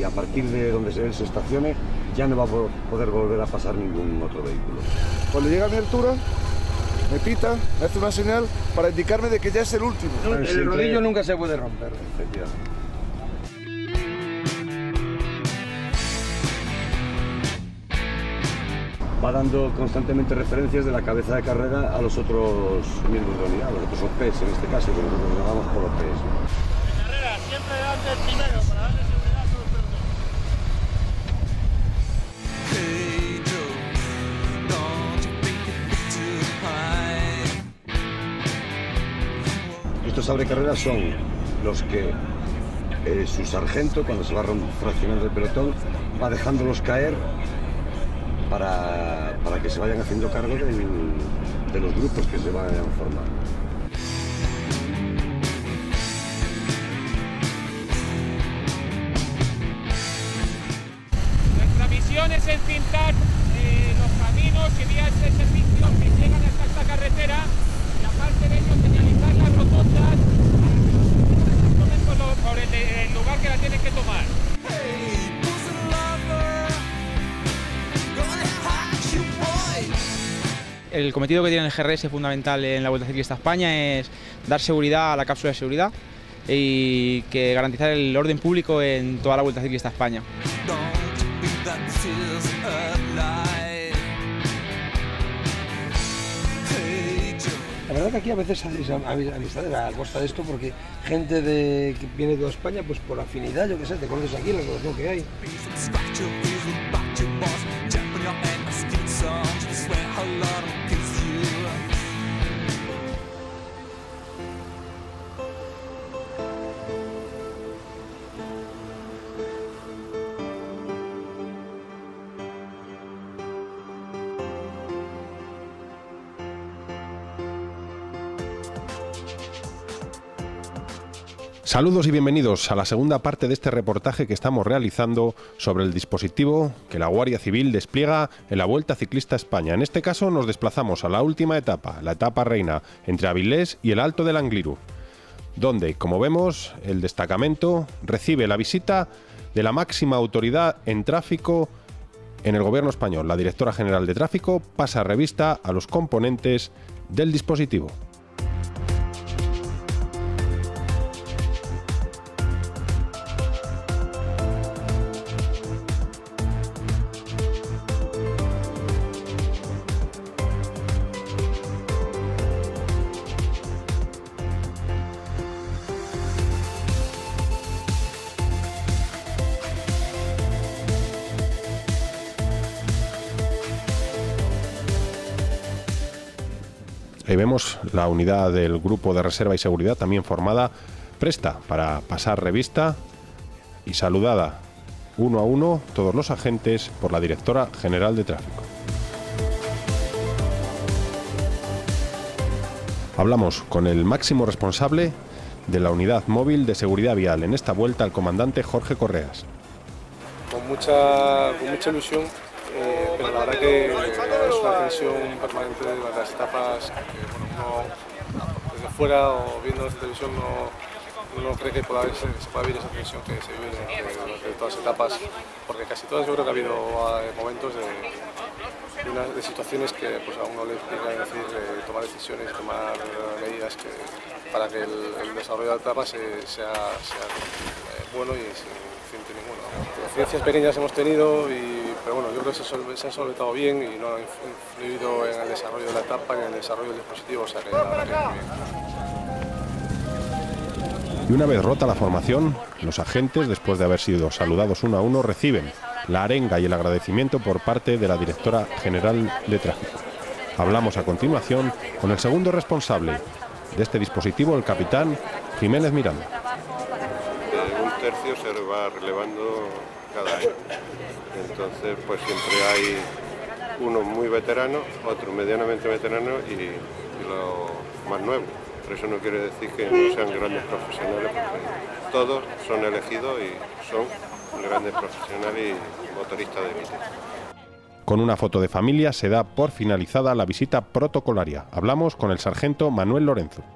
y a partir de donde él se estacione ya no va a poder volver a pasar ningún otro vehículo. Cuando llega a mi altura, me pita, me hace una señal para indicarme de que ya es el último. El rodillo nunca se puede romper. Efectivamente. Va dando constantemente referencias de la cabeza de carrera a los otros miembros de la unidad, los otros OPs en este caso, que nosotros los llamamos por OPs. En carrera siempre delante el primero para darle seguridad a todos los pelotones. Estos abrecarreras son los que su sargento, cuando se va fraccionando el pelotón, va dejándolos caer para que se vayan haciendo cargo de los grupos que se vayan formando. Nuestra misión es encintar los caminos y vías de servicio que llegan hasta esta carretera y aparte de ello señalizar las rotondas por el lugar que la tienen que tomar. El cometido que tiene el GRS fundamental en la Vuelta Ciclista a España es dar seguridad a la cápsula de seguridad y que garantizar el orden público en toda la Vuelta Ciclista a España. La verdad que aquí a veces hay amistades a costa de esto, porque gente que viene de toda España, pues por afinidad, yo qué sé, te conoces aquí, la relación que hay. Saludos y bienvenidos a la segunda parte de este reportaje que estamos realizando sobre el dispositivo que la Guardia Civil despliega en la Vuelta Ciclista a España. En este caso nos desplazamos a la última etapa, la etapa reina, entre Avilés y el Alto del Angliru, donde, como vemos, el destacamento recibe la visita de la máxima autoridad en tráfico en el Gobierno español. La directora general de Tráfico pasa revista a los componentes del dispositivo. Ahí vemos la unidad del Grupo de Reserva y Seguridad, también formada, presta para pasar revista y saludada uno a uno todos los agentes por la Directora General de Tráfico. Hablamos con el máximo responsable de la Unidad Móvil de Seguridad Vial en esta vuelta, el comandante Jorge Correas. Con mucha ilusión, pero la verdad que es una tensión permanente de las etapas que uno desde fuera o viendo desde televisión no cree que se pueda vivir esa tensión que se vive durante todas las etapas, porque casi todas yo creo que ha habido momentos de situaciones que pues, a uno le implica tomar decisiones, tomar medidas para que el desarrollo de la etapa sea bueno y sin accidente ninguno. Incidencias pequeñas hemos tenido, pero bueno, yo creo que se han solventado bien y no han influido en el desarrollo de la etapa, en el desarrollo del dispositivo, o sea que la verdad que muy bien. Y una vez rota la formación, los agentes, después de haber sido saludados uno a uno, reciben la arenga y el agradecimiento por parte de la Directora General de Tráfico. Hablamos a continuación con el segundo responsable de este dispositivo, el capitán Jiménez Miranda. Un tercio se va relevando cada año. Entonces, pues siempre hay uno muy veterano, otro medianamente veterano y lo más nuevo. Pero eso no quiere decir que no sean grandes profesionales, porque todos son elegidos y son grandes profesionales y motoristas de élite. Con una foto de familia se da por finalizada la visita protocolaria. Hablamos con el sargento Manuel Lorenzo.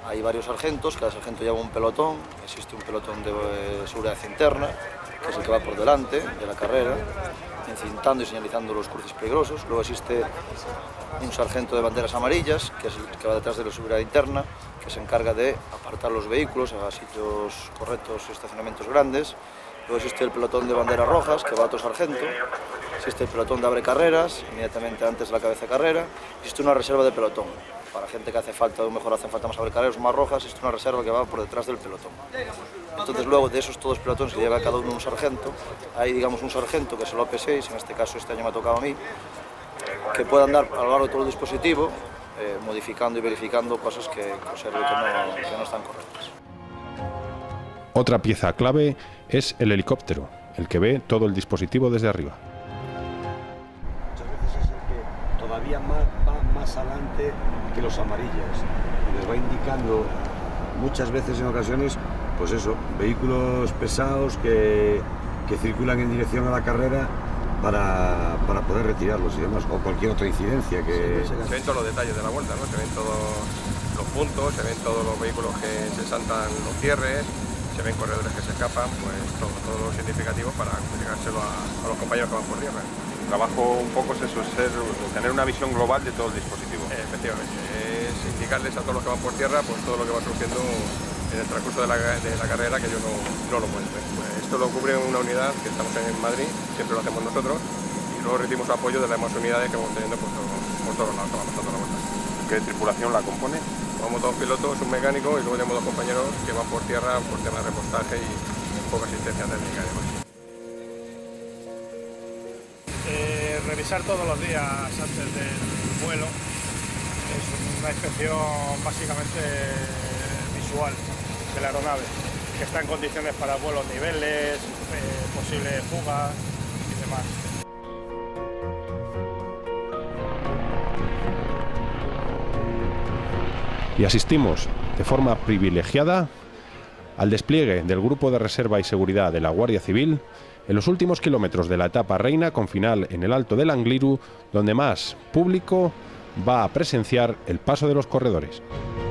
hay varios sargentos, cada sargento lleva un pelotón, existe un pelotón de seguridad interna, que es el que va por delante de la carrera, encintando y señalizando los cruces peligrosos. Luego existe un sargento de banderas amarillas, que es el que va detrás de la seguridad interna, que se encarga de apartar los vehículos a sitios correctos, estacionamientos grandes. Luego existe el pelotón de banderas rojas, que va a otro sargento. Existe el pelotón de abre carreras, inmediatamente antes de la cabeza de carrera. Existe una reserva de pelotón. Para gente que hace falta, o mejor hacen falta más abre carreras o más rojas, existe una reserva que va por detrás del pelotón. Entonces luego de esos todos pelotones que lleva cada uno un sargento, hay digamos un sargento que es el OP6, en este caso este año me ha tocado a mí, que puede andar a lo largo de todo el dispositivo, modificando y verificando cosas que observe que no están correctas. Otra pieza clave es el helicóptero, el que ve todo el dispositivo desde arriba. Muchas veces es el que todavía va más adelante que los amarillas y les va indicando muchas veces en ocasiones, pues eso, vehículos pesados que circulan en dirección a la carrera para poder retirarlos y demás, o cualquier otra incidencia que... Se ven todos los detalles de la vuelta, ¿no? Se ven todos los puntos, se ven todos los vehículos que se saltan los cierres, se ven corredores que se escapan, pues todo lo significativo para comunicárselo a los compañeros que van por tierra. El trabajo un poco es eso, es tener una visión global de todo el dispositivo. Efectivamente, es indicarles a todos los que van por tierra pues todo lo que va surgiendo en el transcurso de la carrera, que ellos no lo pueden ver. Pues esto lo cubre una unidad que estamos en Madrid, siempre lo hacemos nosotros, y luego recibimos apoyo de las demás unidades que vamos teniendo por todos lados, que vamos dando la vuelta. ¿Qué tripulación la compone? Vamos dos pilotos, un mecánico y luego tenemos dos compañeros que van por tierra por temas de repostaje y un poco de asistencia técnica y demás. Revisar todos los días antes del vuelo es una inspección básicamente visual de la aeronave, que está en condiciones para vuelos niveles, posibles fugas y demás. Y asistimos de forma privilegiada al despliegue del Grupo de Reserva y Seguridad de la Guardia Civil en los últimos kilómetros de la etapa reina, con final en el Alto del Angliru, donde más público va a presenciar el paso de los corredores.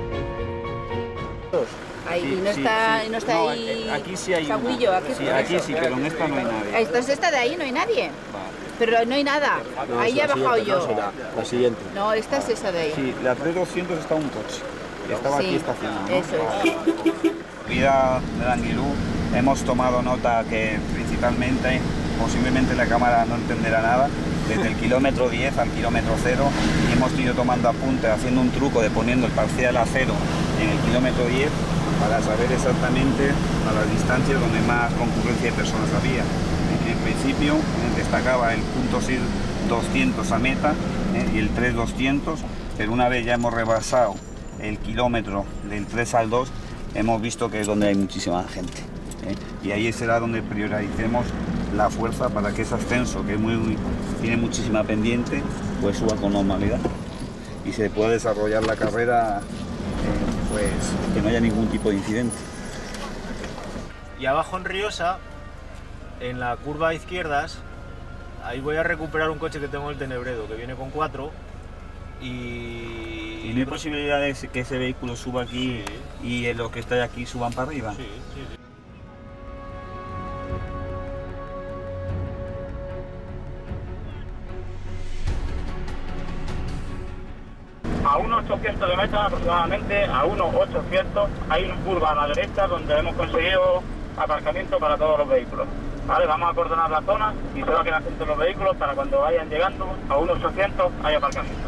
Ahí, no está ahí. Aquí sí hay. Sagüillo, aquí sí, pero en esta no hay nadie. Entonces esta de ahí no hay nadie. Pero no hay nada. No, ahí he bajado yo. La siguiente. No, esta es esa de ahí. Sí, la 3200 está un coche. Estaba aquí estacionado, ¿no? Eso es. Vida del Angliru, hemos tomado nota que principalmente, posiblemente la cámara no entenderá nada, desde el kilómetro 10 al kilómetro 0, y hemos ido tomando apuntes, haciendo un truco de poniendo el parcial a 0 en el kilómetro 10 para saber exactamente a las distancias donde más concurrencia de personas había. En principio destacaba el punto 200 a meta y el 3200, pero una vez ya hemos rebasado el kilómetro del 3 al 2, hemos visto que es donde hay muchísima gente, y ahí será donde prioricemos la fuerza para que ese ascenso, que tiene muchísima pendiente, pues suba con normalidad y se pueda desarrollar la carrera, pues que no haya ningún tipo de incidente. Y abajo en Riosa, en la curva a izquierdas, ahí voy a recuperar un coche que tengo en el Tenebredo, que viene con 4, ¿Y no hay posibilidad de que ese vehículo suba aquí y los que están aquí suban para arriba? Sí. A unos 800 de meta aproximadamente, a unos 800, hay una curva a la derecha donde hemos conseguido aparcamiento para todos los vehículos. Vale, vamos a acordonar la zona y se va a quedar junto los vehículos para cuando vayan llegando a unos 800 hay aparcamiento.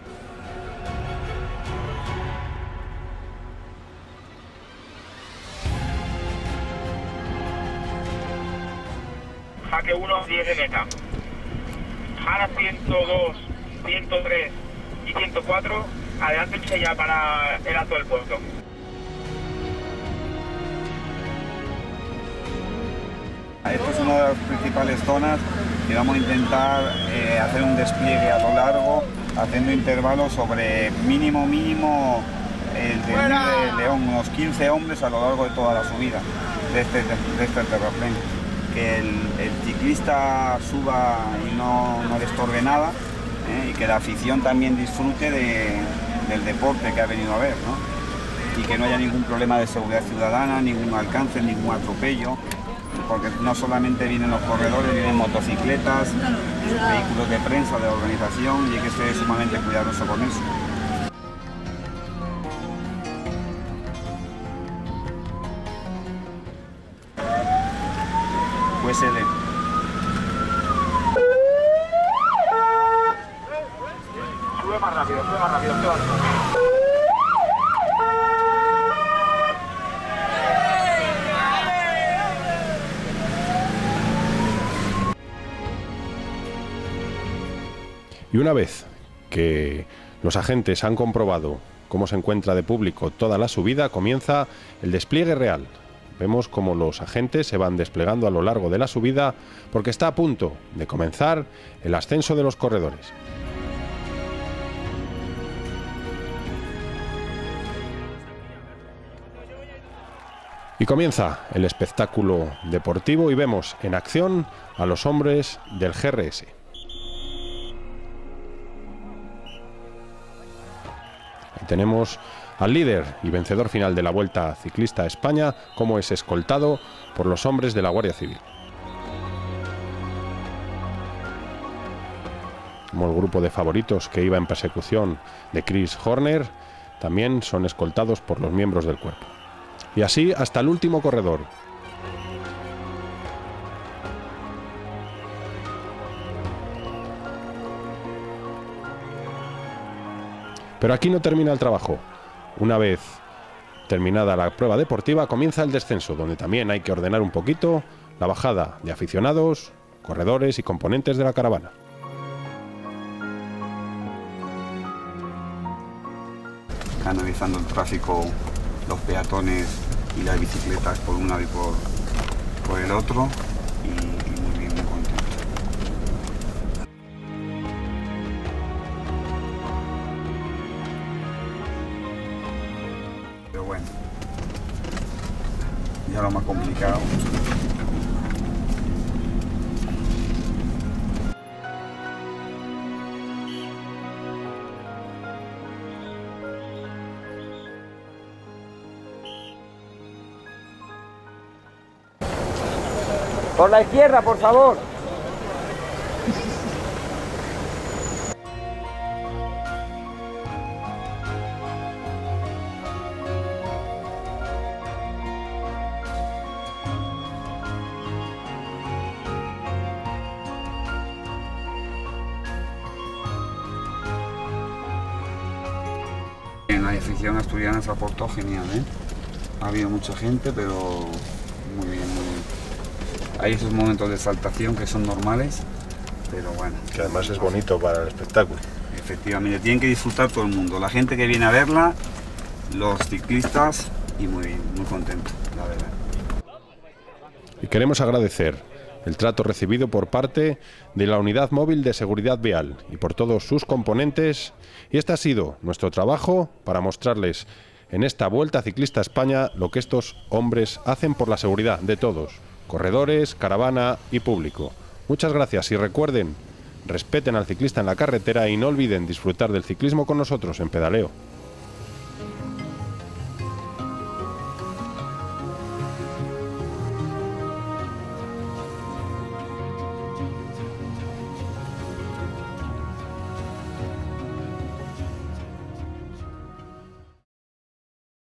Jaque 1, 10 de meta. Jara 102, 103 y 104, adelántense ya para el alto del puerto. Esta es una de las principales zonas que vamos a intentar hacer un despliegue a lo largo, haciendo intervalos sobre mínimo el de León, unos 15 hombres a lo largo de toda la subida de este terraplén. Que el ciclista suba y no le estorbe nada, y que la afición también disfrute del deporte que ha venido a ver, ¿no? y que no haya ningún problema de seguridad ciudadana, ningún alcance, ningún atropello, porque no solamente vienen los corredores, vienen motocicletas, vehículos de prensa, de la organización, y hay que ser sumamente cuidadoso con eso. USD. Sube más rápido, sube más rápido, sube más rápido. Y una vez que los agentes han comprobado cómo se encuentra de público toda la subida, comienza el despliegue real. Vemos cómo los agentes se van desplegando a lo largo de la subida porque está a punto de comenzar el ascenso de los corredores. Y comienza el espectáculo deportivo y vemos en acción a los hombres del GRS. Ahí tenemos al líder y vencedor final de la Vuelta Ciclista a España, como es escoltado por los hombres de la Guardia Civil. Como el grupo de favoritos que iba en persecución de Chris Horner, también son escoltados por los miembros del cuerpo. Y así hasta el último corredor. Pero aquí no termina el trabajo. Una vez terminada la prueba deportiva, comienza el descenso, donde también hay que ordenar un poquito la bajada de aficionados, corredores y componentes de la caravana. Canalizando el tráfico, los peatones y las bicicletas por un lado y por el otro, y muy bien, muy contento. Pero bueno, ya lo más complicado. Por la izquierda, por favor. En la afición asturiana se aportó genial, ¿eh? Ha habido mucha gente, pero muy bien, muy bien. Hay esos momentos de exaltación que son normales, pero bueno. Que además es bonito para el espectáculo. Efectivamente, tienen que disfrutar todo el mundo. La gente que viene a verla, los ciclistas, y muy bien, muy contento, la verdad. Y queremos agradecer el trato recibido por parte de la Unidad Móvil de Seguridad Vial y por todos sus componentes. Y este ha sido nuestro trabajo para mostrarles en esta Vuelta Ciclista a España lo que estos hombres hacen por la seguridad de todos. Corredores, caravana y público. Muchas gracias y recuerden, respeten al ciclista en la carretera y no olviden disfrutar del ciclismo con nosotros en Pedaleo.